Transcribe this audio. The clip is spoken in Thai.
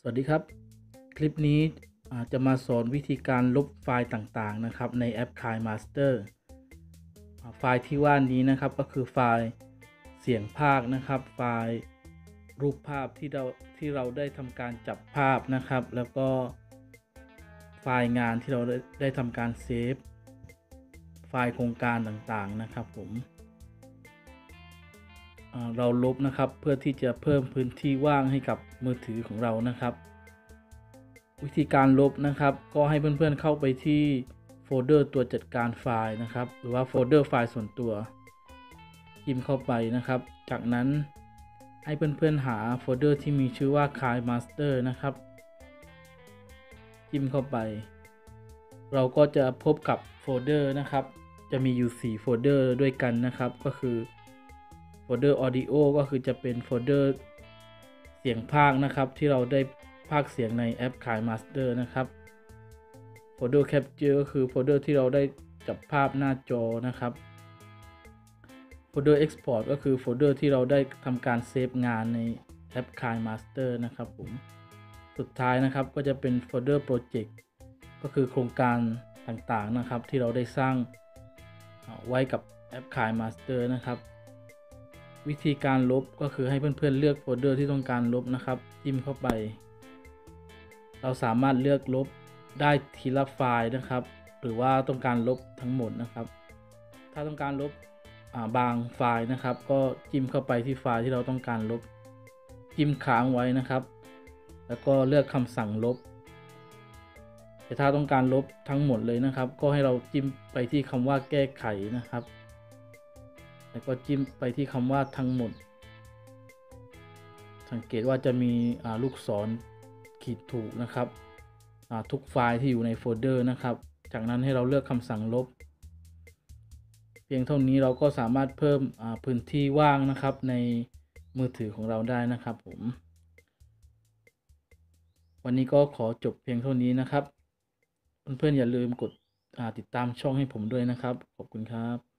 สวัสดีครับคลิปนี้จะมาสอนวิธีการลบไฟล์ต่างๆนะครับในแอป KineMaster ไฟล์ที่ว่านี้นะครับก็คือไฟล์เสียงพากย์นะครับไฟล์รูปภาพที่เราได้ทำการจับภาพนะครับแล้วก็ไฟล์งานที่เราได้ทำการเซฟไฟล์โครงการต่างๆนะครับผมเราลบนะครับเพื่อที่จะเพิ่มพื้นที่ว่างให้กับมือถือของเรานะครับวิธีการลบนะครับก็ให้เพื่อนๆเข้าไปที่โฟลเดอร์ตัวจัดการไฟล์นะครับหรือว่าโฟลเดอร์ไฟล์ส่วนตัวพิมพ์เข้าไปนะครับจากนั้นให้เพื่อนๆหาโฟลเดอร์ที่มีชื่อว่า KineMaster นะครับพิมพ์เข้าไปเราก็จะพบกับโฟลเดอร์นะครับจะมีอยู่4โฟลเดอร์ด้วยกันนะครับก็คือโฟลเดอร์ Audio ก็คือจะเป็นโฟลเดอร์เสียงพากย์นะครับที่เราได้พากย์เสียงในแอป KineMaster นะครับโฟลเดอร์ Capture ก็คือโฟลเดอร์ที่เราได้จับภาพหน้าจอนะครับโฟลเดอร์ Export ก็คือโฟลเดอร์ที่เราได้ทำการเซฟงานในแอป KineMaster นะครับผมสุดท้ายนะครับก็จะเป็นโฟลเดอร์ Project ก็คือโครงการต่างๆนะครับที่เราได้สร้างไว้กับแอป KineMaster นะครับวิธีการลบก็คือให้เพื่อนๆเลือกโฟลเดอร์ที่ต้องการลบนะครับจิ้มเข้าไปเราสามารถเลือกลบได้ทีละไฟล์นะครับหรือว่าต้องการลบทั้งหมดนะครับถ้าต้องการลบบางไฟล์นะครับก็จิ้มเข้าไปที่ไฟล์ที่เราต้องการลบจิ้มค้างไว้นะครับแล้วก็เลือกคำสั่งลบแต่ถ้าต้องการลบทั้งหมดเลยนะครับก็ให้เราจิ้มไปที่คำว่าแก้ไขนะครับแล้วก็จิ้มไปที่คำว่าทั้งหมดสังเกตว่าจะมีลูกศรขีดถูกนะครับทุกไฟล์ที่อยู่ในโฟลเดอร์นะครับจากนั้นให้เราเลือกคำสั่งลบเพียงเท่านี้เราก็สามารถเพิ่มพื้นที่ว่างนะครับในมือถือของเราได้นะครับผมวันนี้ก็ขอจบเพียงเท่านี้นะครับเพื่อนๆอย่าลืมกดติดตามช่องให้ผมด้วยนะครับขอบคุณครับ